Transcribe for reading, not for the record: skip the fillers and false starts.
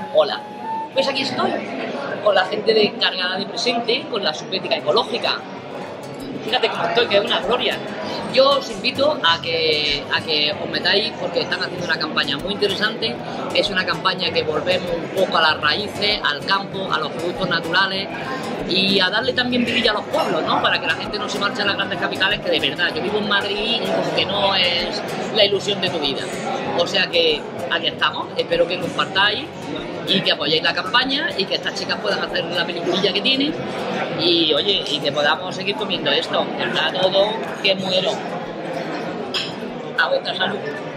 Hola, pues aquí estoy, con la gente de encargada de presente, con la Subética Ecológica. Fíjate cómo estoy, que es una gloria. Yo os invito a que os metáis porque están haciendo una campaña muy interesante. Es una campaña que volvemos un poco a las raíces, al campo, a los productos naturales y a darle también vidilla a los pueblos, ¿no? Para que la gente no se marche a las grandes capitales, que de verdad, yo vivo en Madrid y como que no es la ilusión de tu vida. O sea que aquí estamos, espero que compartáis y que apoyéis la campaña y que estas chicas puedan hacer la peliculilla que tienen y oye, y que podamos seguir comiendo esto. Está todo que muero. A vuestra salud.